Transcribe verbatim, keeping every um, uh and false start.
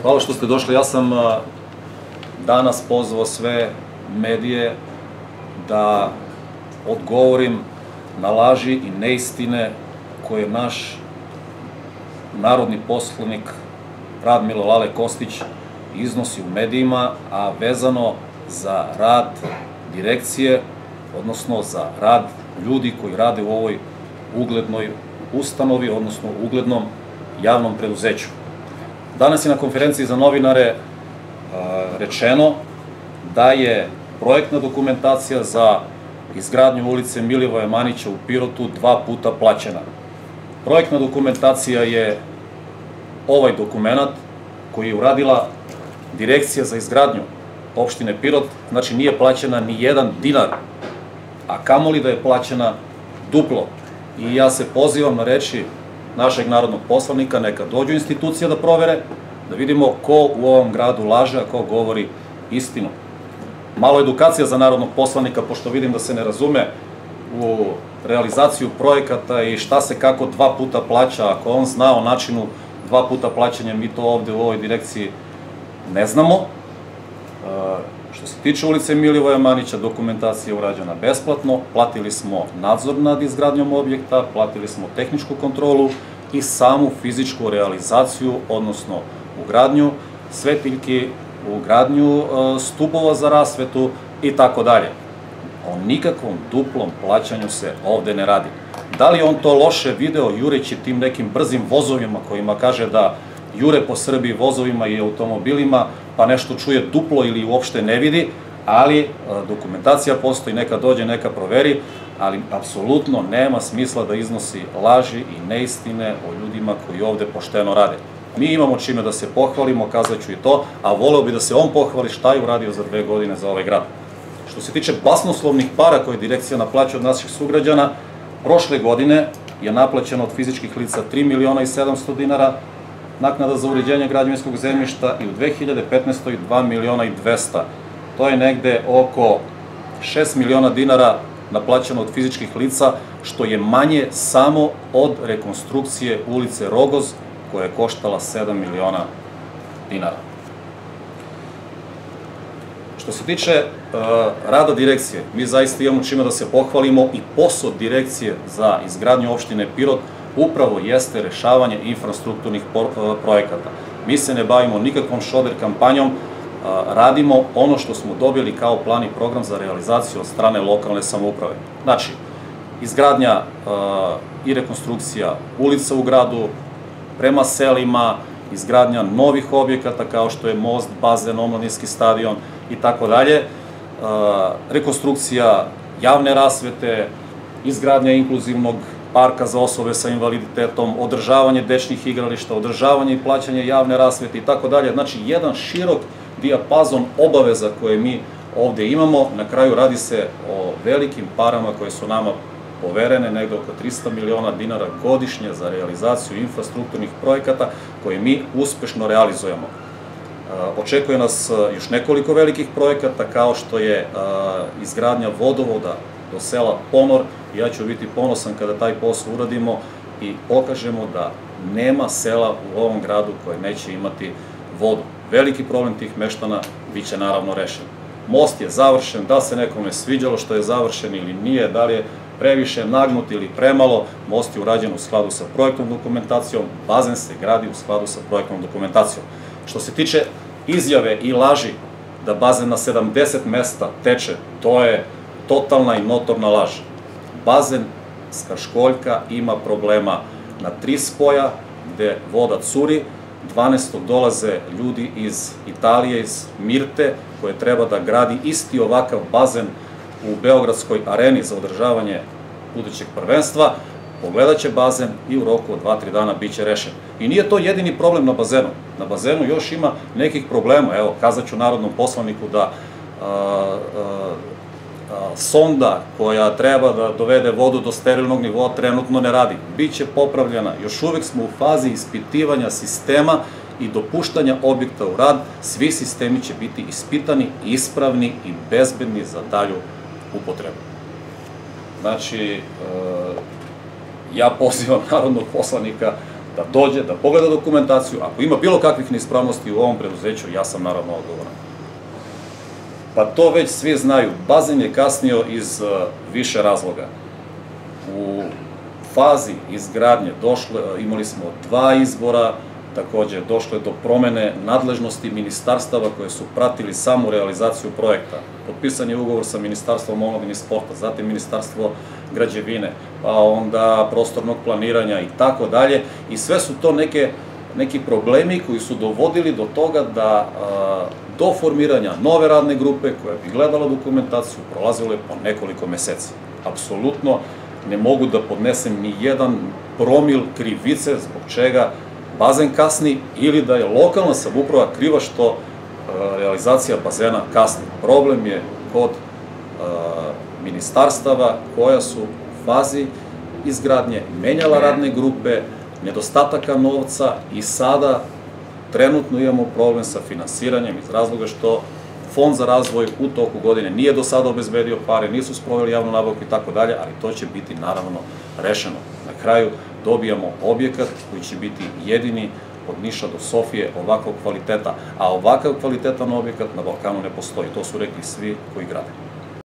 Hvala što ste došli. Ja sam danas pozvao sve medije da odgovorim na laži i neistine koje naš narodni poslanik Radmilo Lale Kostić iznosi u medijima, a vezano za rad direkcije, odnosno za rad ljudi koji rade u ovoj uglednoj ustanovi, odnosno uglednom javnom preduzeću. Danas je na konferenciji za novinare rečeno da je projektna dokumentacija za izgradnju ulice Milivoja Manića u Pirotu dva puta plaćena. Projektna dokumentacija je ovaj dokument koji je uradila Direkcija za izgradnju opštine Pirot, znači nije plaćena ni jedan dinar, a kamoli da je plaćena duplo. I ja se pozivam na reči našeg narodnog poslanika, neka dođu institucije da provere, da vidimo ko u ovom gradu laže, a ko govori istinu. Malo edukacija za narodnog poslanika, pošto vidim da se ne razume u realizaciju projekata i šta se kako dva puta plaća. Ako on zna o načinu dva puta plaćanja, mi to ovde u ovoj direkciji ne znamo. Što se tiče ulice Milivoja Manića, dokumentacija je urađena besplatno, platili smo nadzor nad izgradnjom objekta, platili smo tehničku kontrolu i samu fizičku realizaciju, odnosno ugradnju svetiljki, ugradnju stubova za rasvetu i tako dalje. O nikakvom duplom plaćanju se ovde ne radi. Da li on to loše video jureći tim nekim brzim vozovima kojima kaže da jure po Srbiji vozovima i automobilima, pa nešto čuje duplo ili uopšte ne vidi, ali dokumentacija postoji, neka dođe, neka proveri, ali apsolutno nema smisla da iznosi laži i neistine o ljudima koji ovde pošteno rade. Mi imamo čime da se pohvalimo, kazat ću i to, a voleo bi da se on pohvali šta je uradio za dve godine za ovaj grad. Što se tiče basnoslovnih para koje direkcija naplaća od naših sugrađana, prošle godine je naplaćeno od fizičkih lica tri miliona i sedamsto dinara, naknada za uređenje građevinskog zemljišta i u dve hiljade petnaestoj. dva miliona i dvesta. To je negde oko šest miliona dinara naplaćeno od fizičkih lica, što je manje samo od rekonstrukcije ulice Rogoz, koja je koštala sedam miliona dinara. Što se tiče rada direkcije, mi zaista imamo čime da se pohvalimo i posao direkcije za izgradnju opštine Pirot upravo jeste rešavanje infrastrukturnih projekata. Mi se ne bavimo nikakvom šoder kampanjom, radimo ono što smo dobili kao plan i program za realizaciju od strane lokalne samouprave. Znači, izgradnja i rekonstrukcija ulica u gradu, prema selima, izgradnja novih objekata kao što je most, bazen, omladinski stadion i tako dalje, rekonstrukcija javne rasvete, izgradnja inkluzivnog parka za osobe sa invaliditetom, održavanje dečnih igrališta, održavanje i plaćanje javne rasvete i tako dalje. Znači, jedan širok dijapazon obaveza koje mi ovde imamo. Na kraju radi se o velikim parama koje su nama poverene, negde oko trista miliona dinara godišnje za realizaciju infrastrukturnih projekata koje mi uspešno realizujemo. Očekuje nas još nekoliko velikih projekata, kao što je izgradnja vodovoda do sela Ponor. Ja ću biti ponosan kada taj posao uradimo i pokažemo da nema sela u ovom gradu koje neće imati vodu. Veliki problem tih meštana biće naravno rešen. Most je završen, da se nekome sviđalo što je završen ili nije, da li je previše nagnut ili premalo, most je urađen u skladu sa projektnom dokumentacijom, bazen se gradi u skladu sa projektnom dokumentacijom. Što se tiče izjave i laži da bazen na sedamdeset mesta teče, to je totalna i notorna laž. Bazenska školjka ima problema na tri spoja gde voda curi, dvanaestog dolaze ljudi iz Italije, iz Mirte, koje treba da gradi isti ovakav bazen u Beogradskoj areni za održavanje budućeg prvenstva, pogledat će bazen i u roku od dva do tri dana biće rešen. I nije to jedini problem na bazenu. Na bazenu još ima nekih problema. Evo, kazat ću narodnom poslaniku da sonda koja treba da dovede vodu do sterilnog nivoa trenutno ne radi. Biće popravljena. Još uvek smo u fazi ispitivanja sistema i dopuštanja objekta u rad. Svi sistemi će biti ispitani, ispravni i bezbedni za dalju upotrebu. Znači, ja pozivam narodnog poslanika da dođe, da pogleda dokumentaciju. Ako ima bilo kakvih neispravnosti u ovom preduzeću, ja sam naravno odgovoran. Pa to već svi znaju. Bazen je kasnio iz više razloga. U fazi izgradnje došlo, imali smo dva izbora, takođe došlo je do promene nadležnosti ministarstava koje su pratili samu realizaciju projekta. Potpisan je ugovor sa Ministarstvom omladine i sporta, zatim Ministarstvo građevine, pa onda prostornog planiranja i tako dalje. I sve su to neke, neki problemi koji su dovodili do toga da do formiranja nove radne grupe koja bi gledala dokumentaciju prolazilo je po nekoliko meseci. Apsolutno ne mogu da podnesem ni jedan promil krivice zbog čega bazen kasni ili da je lokalna samouprava kriva što realizacija bazena kasni. Problem je kod ministarstava koja su u fazi izgradnje menjala radne grupe, nedostataka novca i sada trenutno imamo problem sa finansiranjem iz razloga što Fond za razvoj u toku godine nije do sada obezbedio pare, nisu sproveli javnu nabavku i tako dalje, ali to će biti naravno rešeno. Na kraju dobijamo objekat koji će biti jedini od Niša do Sofije ovakvog kvaliteta, a ovakav kvalitetan objekat na Balkanu ne postoji. To su rekli svi koji grade.